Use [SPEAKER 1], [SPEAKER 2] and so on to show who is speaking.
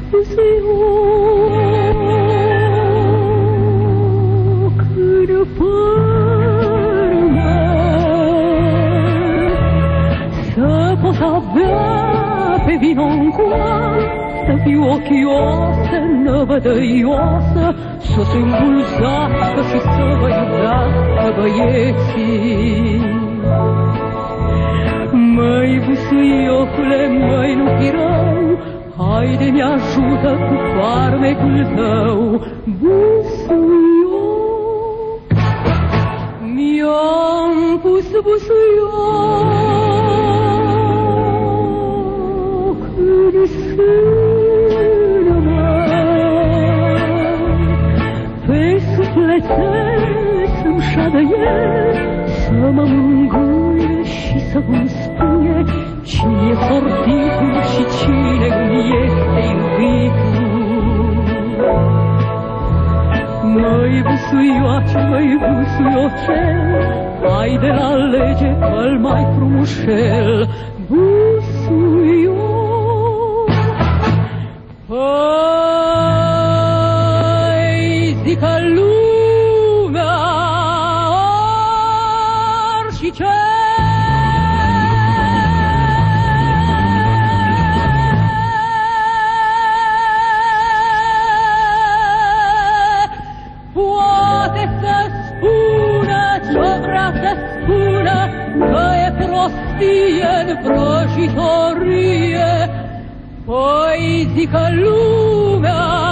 [SPEAKER 1] Pe vino în coasă, fiu ochioasă, năvădăioasă, să se îmbulzească și să vă iubească băieții. Măi, busuiocule, măi, nu fi rău, haide-mi ajută cu farmecul tău, busuioc. Mi-am pus busuioc în sână mea, pe sufletel să-mi șadă el, să mă mângâie și să-mi spune cine e sortitul și cine îmi este iubitul. Măi busuioace, măi busuiocel, hai de la lege că-l mai frumușel, busuioc. Păi zică lumea orice, poate să spună ce-o vrea să spună, că e prostie-n vrăjitorie. Păi zică lumea